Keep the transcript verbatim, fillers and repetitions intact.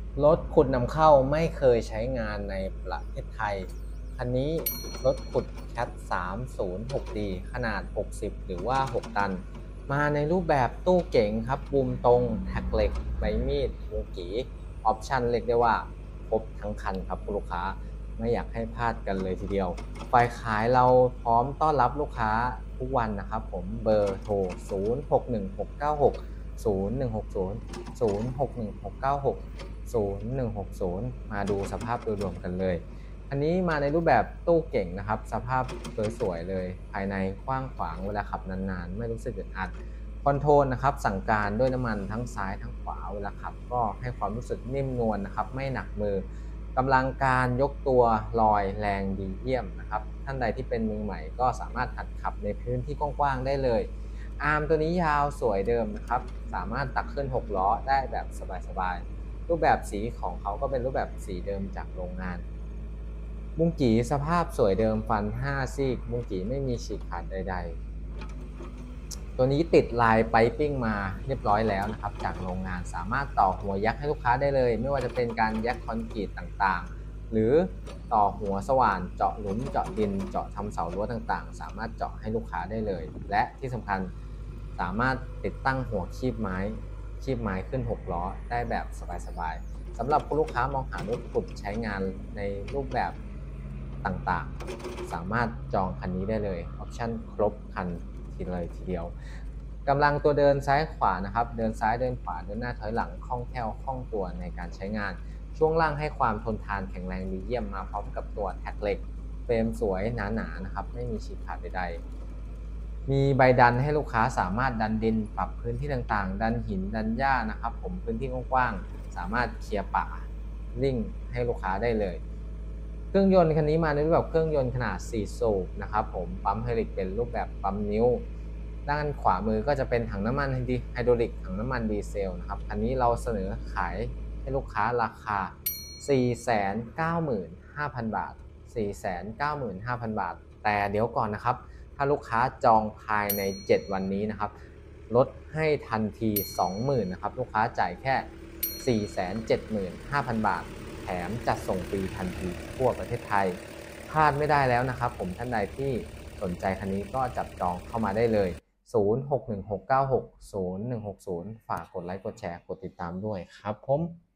รถขุดนำเข้าไม่เคยใช้งานในประเทศไทยคันนี้รถขุดแคท สามศูนย์หก ดี ขนาด หกสิบ หรือว่า หก ตัน มาในรูปแบบตู้เก๋งครับบูมตรง แท็กเหล็ก ใบมีดมูกีออปชั่นเรียกได้ว่าครบทั้งคันครับคุณลูกค้าไม่อยากให้พลาดกันเลยทีเดียวฝ่ายขายเราพร้อมต้อนรับลูกค้าทุกวันนะครับผมเบอร์โทร ศูนย์ หก หนึ่ง หก เก้า หก ศูนย์ หนึ่ง หก ศูนย์ ศูนย์ หก หนึ่ง หก เก้า หก ศูนย์ หนึ่ง หก ศูนย์ มาดูสภาพโดยรวมกันเลยอันนี้มาในรูปแบบตู้เก่งนะครับสภาพสวยๆเลยภายในกว้างขวางเวลาขับนานๆไม่รู้สึกอึดอัดคอนโทรลนะครับสั่งการด้วยน้ำมันทั้งซ้ายทั้งขวาเวลาขับก็ให้ความรู้สึกนิ่มนวลนะครับไม่หนักมือกำลังการยกตัวลอยแรงดีเยี่ยมนะครับท่านใดที่เป็นมือใหม่ก็สามารถหัดขับในพื้นที่กว้างๆได้เลยอาร์มตัวนี้ยาวสวยเดิมนะครับสามารถตักขึ้นหกล้อได้แบบสบายๆรูปแบบสีของเขาก็เป็นรูปแบบสีเดิมจากโรงงานบุ้งกี่สภาพสวยเดิมฟันห้าซีกบุ้งกี่ไม่มีฉีกขาดใดๆตัวนี้ติดลายไปปิ้งมาเรียบร้อยแล้วนะครับจากโรงงานสามารถต่อหัวยักษ์ให้ลูกค้าได้เลยไม่ว่าจะเป็นการยักษ์คอนกรีตต่างๆหรือต่อหัวสว่านเจาะหลุมเจาะดินเจาะทำเสารั้วต่างๆสามารถเจาะให้ลูกค้าได้เลยและที่สำคัญสามารถติดตั้งหัวคีบไม้คีบไม้ขึ้นหกล้อได้แบบสบายๆสำหรับคุณลูกค้ามองหารถขุดใช้งานในรูปแบบต่างๆสามารถจองคันนี้ได้เลยออปชั่นครบคันทีเลยทีเดียวกำลังตัวเดินซ้ายขวานะครับเดินซ้ายเดินขวาเดินหน้าถอยหลังคล่องแคล่วคล่องตัวในการใช้งานช่วงล่างให้ความทนทานแข็งแรงดีเยี่ยมมาพร้อมกับตัวแท็กเหล็กเฟรมสวยหนาๆนะครับไม่มีฉีกขาดใดๆมีใบดันให้ลูกค้าสามารถดันดินปรับพื้นที่ต่างๆดันหินดันหญ้านะครับผมพื้นที่กว้างๆสามารถเคลียร์ป่าลิ่งให้ลูกค้าได้เลยเครื่องยนต์คันนี้มาในรูปแบบเครื่องยนต์ขนาดสี่สูบนะครับผมปั๊มไฮดรอลิกเป็นรูปแบบปั๊มนิ้วด้านขวามือก็จะเป็นถังน้ำมันไฮดรอลิกถังน้ำมันดีเซลนะครับคันนี้เราเสนอขายให้ลูกค้าราคา สี่แสนเก้าหมื่นห้าพัน บาท สี่แสนเก้าหมื่นห้าพัน บาทแต่เดี๋ยวก่อนนะครับถ้าลูกค้าจองภายในเจ็ดวันนี้นะครับลดให้ทันที สองหมื่น นะครับลูกค้าจ่ายแค่ สี่แสนเจ็ดหมื่นห้าพัน บาทแถมจัดส่งฟรีทันทีทั่วประเทศไทยพลาดไม่ได้แล้วนะครับผมท่านใดที่สนใจคันนี้ก็จับจองเข้ามาได้เลย ศูนย์ หก หนึ่ง หก เก้า หก ศูนย์ หนึ่ง หก ศูนย์ ฝากกดไลค์กดแชร์กดติดตามด้วยครับผม